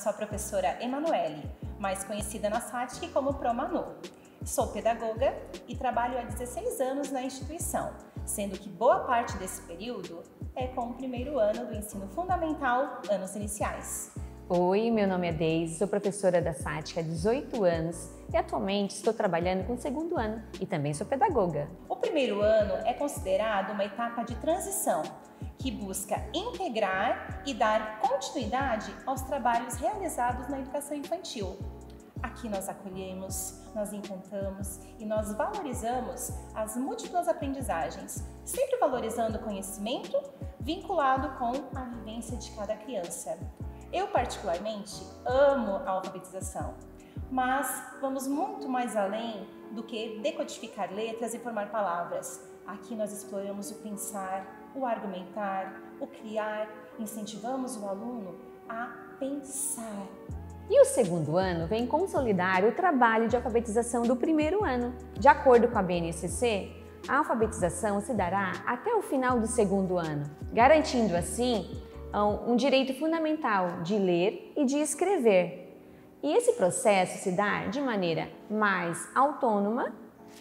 sou a professora Emanuele, mais conhecida na SATIC como Promanu. Sou pedagoga e trabalho há 16 anos na instituição, sendo que boa parte desse período é com o primeiro ano do ensino fundamental, anos iniciais. Oi, meu nome é Deise, sou professora da SATIC há 18 anos e atualmente estou trabalhando com o segundo ano e também sou pedagoga. O primeiro ano é considerado uma etapa de transição, que busca integrar e dar continuidade aos trabalhos realizados na educação infantil. Aqui nós acolhemos, nós encantamos e nós valorizamos as múltiplas aprendizagens, sempre valorizando o conhecimento vinculado com a vivência de cada criança. Eu particularmente amo a alfabetização, mas vamos muito mais além do que decodificar letras e formar palavras. Aqui nós exploramos o pensar, o argumentar, o criar, incentivamos o aluno a pensar. E o segundo ano vem consolidar o trabalho de alfabetização do primeiro ano. De acordo com a BNCC, a alfabetização se dará até o final do segundo ano, garantindo assim um direito fundamental de ler e de escrever. E esse processo se dá de maneira mais autônoma,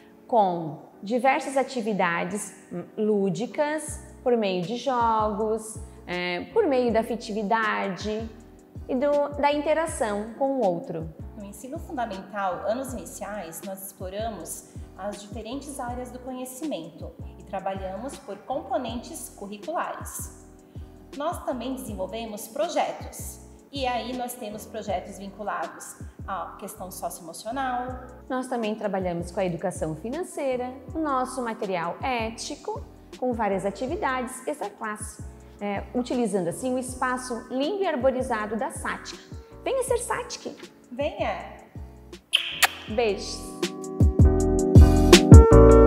com diversas atividades lúdicas, por meio de jogos, por meio da afetividade e da interação com o outro. No ensino fundamental, anos iniciais, nós exploramos as diferentes áreas do conhecimento e trabalhamos por componentes curriculares. Nós também desenvolvemos projetos e aí nós temos projetos vinculados à questão socioemocional. Nós também trabalhamos com a educação financeira, o nosso material ético, com várias atividades extra-classe, utilizando assim o espaço lindo e arborizado da SATIC. Venha ser SATIC! Venha! Beijos!